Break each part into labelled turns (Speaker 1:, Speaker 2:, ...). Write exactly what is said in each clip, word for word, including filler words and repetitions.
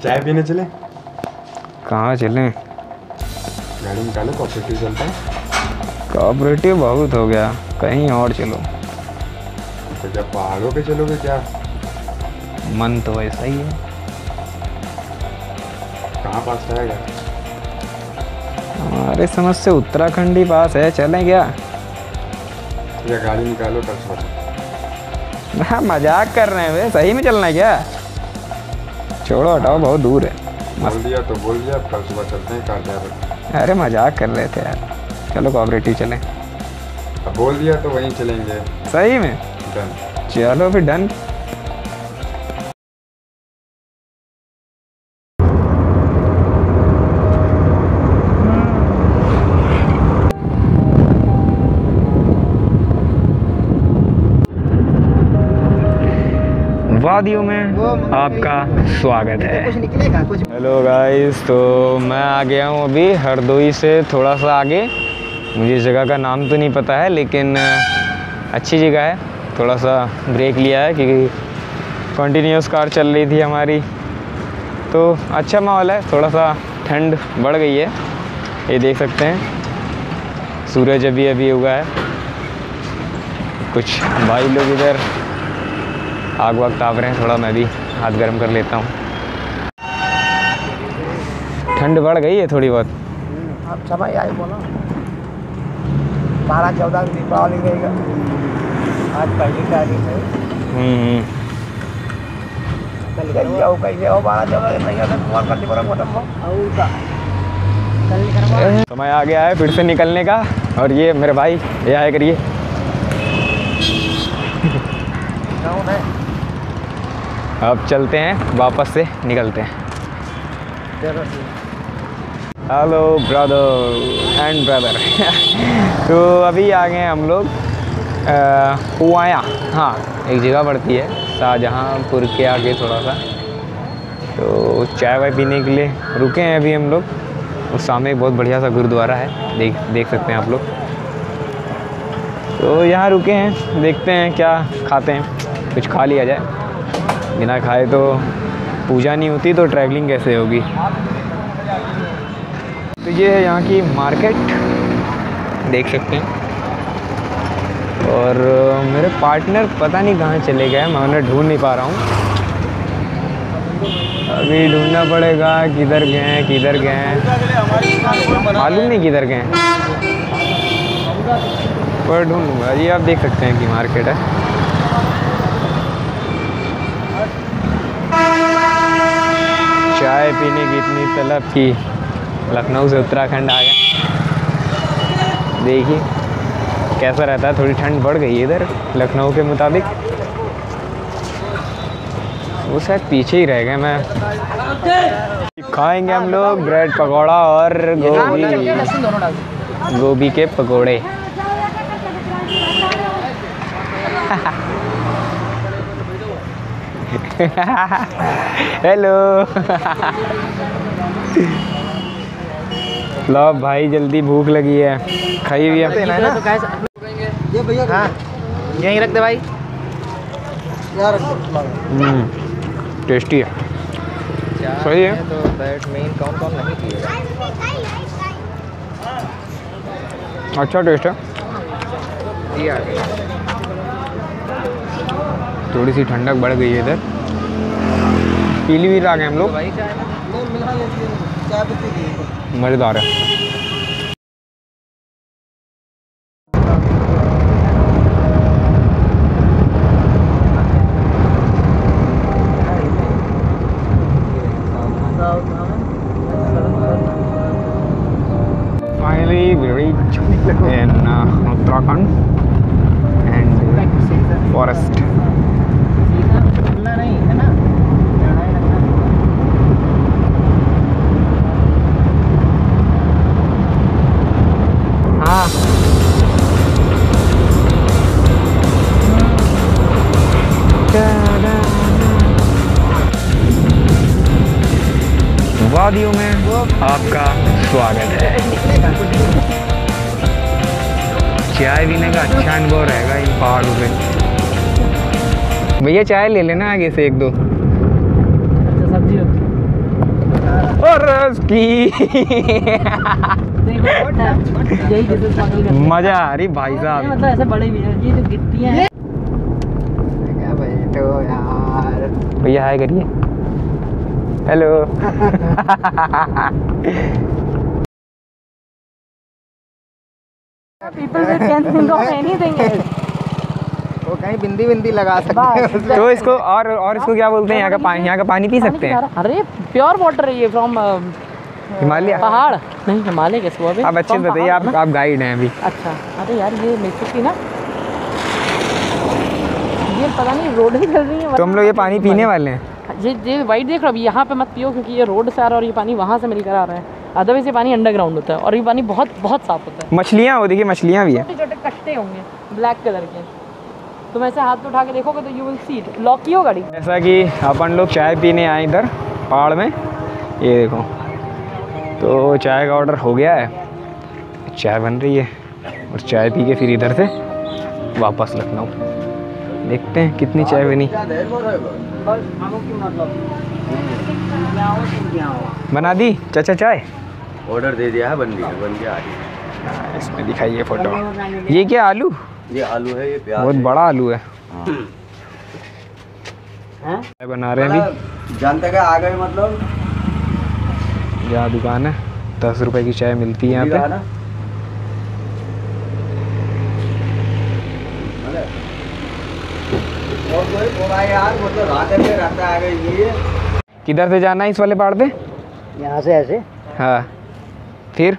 Speaker 1: चाय पीने चले?
Speaker 2: कहाँ चलें?
Speaker 1: गाड़ी निकालो, कोऑपरेटिव चलता है।
Speaker 2: कोऑपरेटिव बहुत हो गया, कहीं और चलो।
Speaker 1: तो जब पहाड़ों पे चलोगे क्या?
Speaker 2: मन तो ऐसा ही है।
Speaker 1: कहाँ पास रहेगा?
Speaker 2: हमारे समझ से उत्तराखंड ही पास है, चलें क्या?
Speaker 1: या गाड़ी निकालो कल सुबह।
Speaker 2: हाँ मजाक कर रहे हैं वे, सही में चलना है क्या? छोड़ो हटाओ, बहुत दूर है।
Speaker 1: बोल दिया तो बोल दिया, अब कल सुबह चलते हैं कार ड्राइवर।
Speaker 2: अरे मजाक कर रहे थे यार, चलो कोऑपरेटिव चलें।
Speaker 1: अब बोल दिया तो वहीं चलेंगे।
Speaker 2: सही में?
Speaker 1: डन।
Speaker 2: चलो फिर डन। वादियों में आपका स्वागत है। हेलो गाइस, तो मैं आ गया हूँ अभी हरदोई से थोड़ा सा आगे। मुझे इस जगह का नाम तो नहीं पता है, लेकिन अच्छी जगह है। थोड़ा सा ब्रेक लिया है क्योंकि कंटिन्यूस कार चल रही थी हमारी, तो अच्छा माहौल है। थोड़ा सा ठंड बढ़ गई है, ये देख सकते हैं। सूरज अभी अभी उगा है। कुछ भाई लोग इधर आग वाग ताप रहे हैं, थोड़ा मैं भी हाथ गर्म कर लेता हूँ। ठंड बढ़ गई है थोड़ी बहुत।
Speaker 3: अब समय आए बोला बारह चौदह दीपावली रहेगा, आज पहली तारीख है।
Speaker 2: हम्म
Speaker 3: कल कैसे आओ कैसे आओ बारह चौदह नहीं आता कुमार करती बड़ा मोटा
Speaker 2: समय आ गया है फिर से निकलने का। और ये मेरे भाई ये आए करिए।
Speaker 3: कौन है?
Speaker 2: अब चलते हैं, वापस से निकलते हैं। Hello brother and brother. तो अभी आ गए हम लोग पुआया। हाँ, एक जगह पड़ती है शाहजहाँपुर के आगे थोड़ा सा। तो चाय वाय पीने के लिए रुके हैं अभी हम लोग। उस सामने एक बहुत बढ़िया सा गुरुद्वारा है, देख देख सकते हैं आप लोग। तो यहाँ रुके हैं, देखते हैं क्या खाते हैं, कुछ खा लिया जाए। बिना खाए तो पूजा नहीं होती, तो ट्रैवलिंग कैसे होगी। तो ये है यहाँ की मार्केट, देख सकते हैं। और मेरे पार्टनर पता नहीं कहाँ चले गए, मैं उन्हें ढूंढ नहीं पा रहा हूँ। अभी ढूंढना पड़ेगा किधर गए हैं किधर गए हैं, मालूम नहीं किधर गए हैं, पर ढूंढूंगा। ये आप देख सकते हैं कि मार्केट है। चाय पीने की इतनी तलब की लखनऊ से उत्तराखंड आ गए। देखिए कैसा रहता है, थोड़ी ठंड बढ़ गई है इधर लखनऊ के मुताबिक। वो शायद पीछे ही रह गए। मैं खाएंगे हम लोग ब्रेड पकौड़ा और गोभी गोभी के पकौड़े। हेलो। लो भाई, जल्दी भूख लगी है, खाई हुई है ना?
Speaker 3: ये भैया हाँ यहीं रख दे भाई। यार
Speaker 2: हम्म, टेस्टी है, सही है।
Speaker 3: तो बैट में कौन कौन नहीं पिएगा?
Speaker 2: अच्छा टेस्ट है। थोड़ी सी ठंडक बढ़ गई है इधर। पीलीभीत आ गए हम लोग। मज़ेदार है। Finally we reached in uh, Uttarakhand and forest.
Speaker 3: नहीं है ना?
Speaker 2: हाँ वादियों में आपका स्वागत है। चाय पीने का अच्छा अनुभव रहेगा इन पहाड़ों पे। भैया चाय ले लेना आगे से एक दो।
Speaker 3: अच्छा सब्जी
Speaker 2: उसकी। मजा आ रही भाई साहब।
Speaker 3: मतलब ऐसे बड़े भी हैं, ये जो गिट्टी हैं।
Speaker 4: क्या भाई तो यार
Speaker 2: भैया हाय करिए। Hello.
Speaker 3: People can think of anything else.
Speaker 4: वो कहीं बिंदी बिंदी लगा सकते हैं।
Speaker 2: तो इसको और और इसको क्या बोलते हैं? यहाँ का पानी, यहाँ का पानी पी सकते हैं?
Speaker 3: अरे प्योर वाटर है ये फ्रॉम
Speaker 2: हिमालय?
Speaker 3: पहाड़ नहीं, हिमालय कैसे हुआ?
Speaker 2: आप अच्छे से बताइए, आप आप गाइड हैं अभी।
Speaker 3: अच्छा, अरे यार ये मिस्टेक थी ना, ये पता नहीं रोड ही चल रही है।
Speaker 2: तो हम लोग ये पानी पीने वाले हैं।
Speaker 3: ये ये वाइट देख रहे हो, अभी यहाँ पे मत पियो क्योंकि ये रोड से आ रहा है और ये पानी वहाँ से मिलकर आ रहा है। अदरवाइज ये पानी अंडरग्राउंड होता है और ये पानी बहुत बहुत साफ होता है।
Speaker 2: मछलियाँ हो, देखिए मछलियाँ भी हैं।
Speaker 3: छोटे छोटे कट्टे होंगे ब्लैक कलर के, तुम ऐसे हाथ में उठा के देखोगे तो you will see it. Lock की हो गाड़ी।
Speaker 2: जैसा कि अपन लोग चाय पीने आए इधर पहाड़ में, ये देखो, तो चाय का ऑर्डर हो गया है, चाय बन रही है और चाय पी के फिर इधर से वापस लखनऊ। देखते हैं कितनी चाय बनी। बना दी चाचा चाय?
Speaker 5: ऑर्डर दे दिया है, बन गया बन गया आ रही है।
Speaker 2: इसमें दिखाइए फोटो। ये क्या आलू?
Speaker 5: ये आलू है, ये प्याज
Speaker 2: बहुत
Speaker 5: है।
Speaker 2: बड़ा आलू है।
Speaker 3: हैं?
Speaker 2: चाय बना रहे हैं अभी।
Speaker 5: जानते क्या आ गए मतलब
Speaker 2: यहाँ दुकान है, दस रुपए की चाय मिलती है यहाँ पे।
Speaker 5: ना और कोई थोड़ा यार मतलब रात में रहता है ये।
Speaker 2: किधर से जाना है इस वाले पहाड़ पे?
Speaker 4: यहाँ से ऐसे
Speaker 2: हाँ, फिर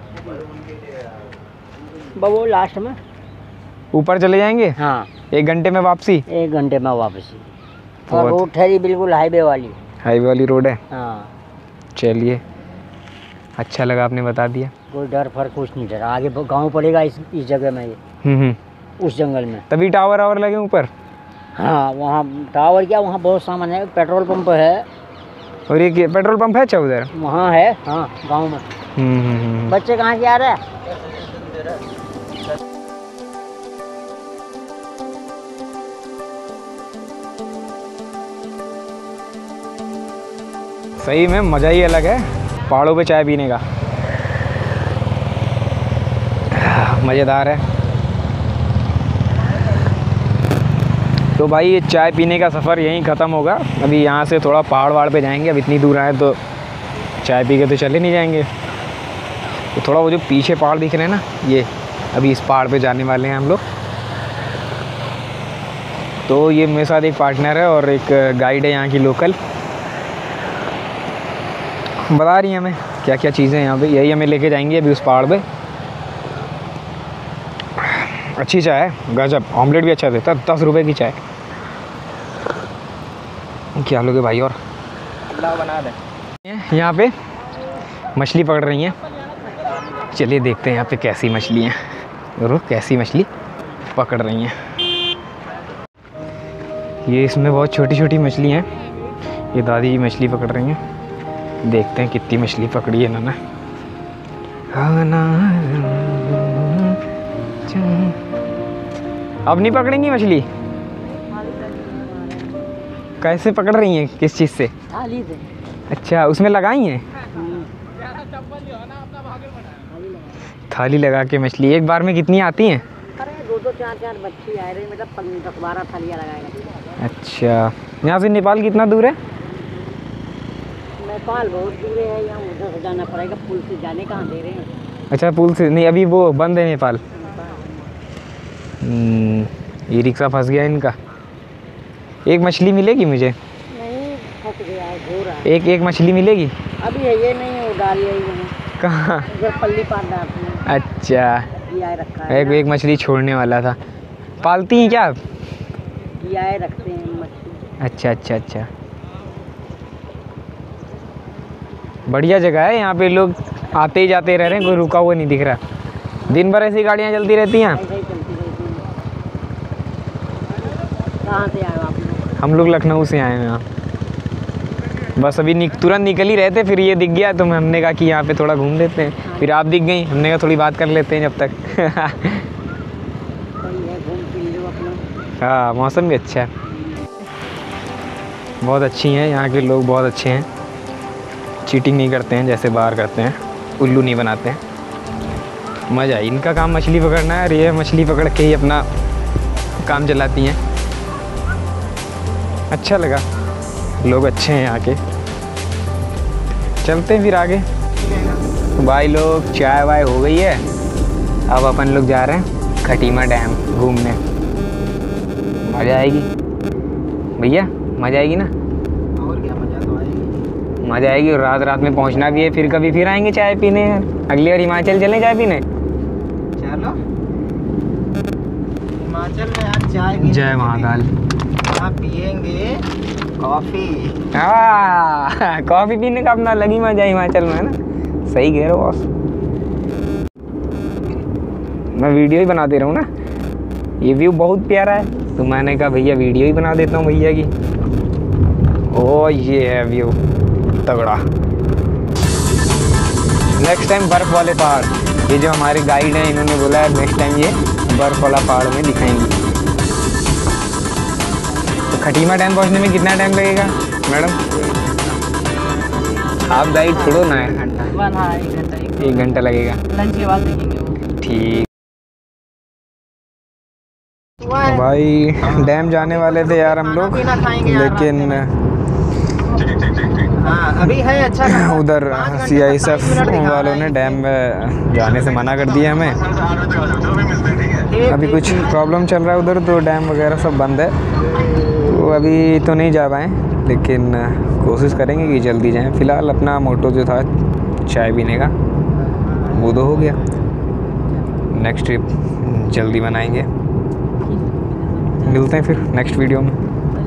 Speaker 4: वो लास्ट में
Speaker 2: ऊपर चले जाएंगे।
Speaker 4: हाँ
Speaker 2: एक घंटे में वापसी।
Speaker 4: एक घंटे में वापसी। और
Speaker 2: बहुत-
Speaker 4: रोड ठहरी बिल्कुल हाईवे वाली।
Speaker 2: हाईवे वाली रोड है।
Speaker 4: हाँ,
Speaker 2: चलिए, अच्छा लगा आपने बता दिया।
Speaker 4: कोई डर फर कुछ नहीं डरा। आगे गांव पड़ेगा इस इस जगह में, ये
Speaker 2: हम्म हम्म।
Speaker 4: उस जंगल में।
Speaker 2: तभी टावर आवर लगे ऊपर।
Speaker 4: हाँ, वहाँ टावर क्या, वहाँ बहुत सामान है, पेट्रोल पंप है।
Speaker 2: और ये क्या- पेट्रोल पंप है? अच्छा उधर।
Speaker 4: वहाँ है, हाँ गांव में।
Speaker 2: हम्म हम्म हम्म।
Speaker 4: बच्चे कहाँ से आ रहे हैं?
Speaker 2: सही में मज़ा ही अलग है पहाड़ों पे चाय पीने का। मज़ेदार है। तो भाई ये चाय पीने का सफ़र यहीं ख़त्म होगा। अभी यहाँ से थोड़ा पहाड़ वहाड़ पे जाएंगे। अब इतनी दूर आए तो चाय पी के तो चले नहीं जाएंगे। तो थोड़ा वो जो पीछे पहाड़ दिख रहे हैं ना, ये अभी इस पहाड़ पे जाने वाले हैं हम लोग। तो ये मेरे साथ एक पार्टनर है और एक गाइड है यहाँ की लोकल, बता रही हैं हमें क्या क्या चीज़ें यहाँ पे। यही हमें लेके जाएंगे अभी उस पहाड़ पे। अच्छी चाय है, गजब। ऑमलेट भी अच्छा देता है। दस रुपए की चाय। क्या लोगे भाई? और
Speaker 4: अल्लाह बना दे।
Speaker 2: यहाँ पे मछली पकड़ रही हैं। चलिए देखते हैं यहाँ पे कैसी मछली हैं। और कैसी मछली पकड़ रही हैं। ये इसमें बहुत छोटी छोटी मछली हैं। ये दादी जी मछली पकड़ रही हैं। देखते हैं कितनी मछली पकड़ी है इन्होंने। अब नहीं पकड़ेंगी मछली? कैसे पकड़ रही हैं? किस चीज़ से?
Speaker 4: थाली से।
Speaker 2: अच्छा, उसमें लगाई हैं? थाली लगा के मछली। एक बार में कितनी आती हैं?
Speaker 4: अरे दो दो चार चार बच्ची आ रही, मतलब पन- दस बारह थालियाँ लगाएगा।
Speaker 2: अच्छा, यहाँ से नेपाल कितना दूर है?
Speaker 4: नेपाल बहुत दूर है, यहाँ उधर से जाना पड़ेगा। पुल से जाने कहाँ दे रहे हैं?
Speaker 2: अच्छा, पुल से नहीं, अभी वो बंद है नेपाल। हम्म, ये रिक्शा फंस गया इनका। एक मछली मिलेगी मुझे?
Speaker 4: नहीं, फंस गया है, हो रहा है।
Speaker 2: एक एक मछली मिलेगी?
Speaker 4: अभी है ये नहीं, वो डाली है ये
Speaker 2: कहाँ?
Speaker 4: उधर पल्ली पार डालती है।
Speaker 2: अच्छा,
Speaker 4: किया रखा है
Speaker 2: एक एक मछली छोड़ने वाला था। पालती हैं क्या आप?
Speaker 4: किया रखते हैं मछली।
Speaker 2: अच्छा अच्छा अच्छा, बढ़िया जगह है। यहाँ पे लोग आते ही जाते रह रहे हैं, कोई रुका हुआ नहीं दिख रहा। दिन भर ऐसी गाड़ियाँ चलती रहती हैं।
Speaker 4: ऐसे ही चलती रहती है। कहाँ से आए हो आप लोग?
Speaker 2: हम लोग लखनऊ से आए हैं यहाँ। बस अभी निक, तुरंत निकल ही रहे थे, फिर ये दिख गया तो हमने कहा कि यहाँ पे थोड़ा घूम लेते हैं। फिर आप दिख गई, हमने कहा थोड़ी बात कर लेते हैं जब तक।
Speaker 4: सही है, घूम फिर लो अपना।
Speaker 2: हाँ, मौसम भी अच्छा है। बहुत अच्छी हैं यहाँ के लोग, बहुत अच्छे हैं। चीटिंग नहीं करते हैं जैसे बाहर करते हैं, उल्लू नहीं बनाते हैं। मज़ा आई। इनका काम मछली पकड़ना है और ये मछली पकड़ के ही अपना काम चलाती हैं। अच्छा लगा, लोग अच्छे हैं यहाँ के। चलते हैं फिर आगे। भाई लोग चाय वाय हो गई है, अब अपन लोग जा रहे हैं खटीमा डैम घूमने। मज़ा आएगी भैया, मज़ा आएगी ना?
Speaker 6: और क्या, मजा तो आएगी।
Speaker 2: मज़ा आएगी। और रात रात में पहुंचना भी है, फिर कभी फिर आएंगे चाय पीने यार। अगली बार हिमाचल चलें चाय पीने।
Speaker 6: चलो हिमाचल में यार चाय पीने
Speaker 2: जय महाकाल।
Speaker 6: यहाँ पियेंगे कॉफ़ी।
Speaker 2: हाँ कॉफ़ी पीने का अपना अलग ही मज़ा है हिमाचल में, है ना? सही कह रहे हो बॉस। मैं वीडियो ही बना दे रहा हूँ ना, ये व्यू बहुत प्यारा है तो मैंने कहा भैया वीडियो ही बना देता हूँ भैया की। ओ ये है व्यू तगड़ा। नेक्स्ट टाइम बर्फ़ वाले पहाड़, ये जो हमारे गाइड हैं इन्होंने बोला है नेक्स्ट टाइम ये बर्फ़ वाला पहाड़ में दिखाएंगे। तो खटीमा डैम पहुँचने में कितना टाइम लगेगा मैडम? आप गाइड छोड़ो ना है।
Speaker 3: वन हाँ एक घंटा एक
Speaker 2: एक घंटा लगेगा।
Speaker 3: लंच के बाद देखेंगे वो।
Speaker 2: ठीक। तो भाई डैम जाने वाले थे यार हम लोग,
Speaker 6: खाना पीना खाएंगे यार
Speaker 2: लेकिन
Speaker 6: हाँ अभी है अच्छा खासा।
Speaker 2: उधर
Speaker 6: पाँच घंटे
Speaker 2: सी आई एस
Speaker 6: तक
Speaker 2: एफ
Speaker 6: पाँच मिनट दिखा
Speaker 2: वालों
Speaker 6: रहा
Speaker 2: ने
Speaker 6: है।
Speaker 2: डैम में जाने से मना कर दिया हमें।
Speaker 6: ठीक,
Speaker 2: अभी
Speaker 6: ठीक,
Speaker 2: कुछ
Speaker 6: ठीक।
Speaker 2: प्रॉब्लम चल रहा है उधर, तो डैम वगैरह सब बंद है, तो अभी तो नहीं जा पाए, लेकिन कोशिश करेंगे कि जल्दी जाएं। फ़िलहाल अपना मोटो जो था चाय पीने का वो तो हो गया, नेक्स्ट ट्रिप जल्दी बनाएंगे। मिलते हैं फिर नेक्स्ट वीडियो में।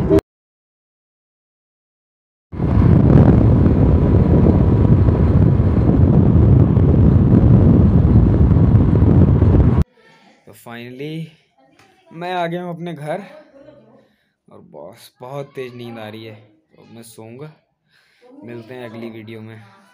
Speaker 2: तो फाइनली मैं आ गया हूँ अपने घर और बॉस बहुत तेज़ नींद आ रही है, तो मैं सोऊंगा। मिलते हैं अगली वीडियो में।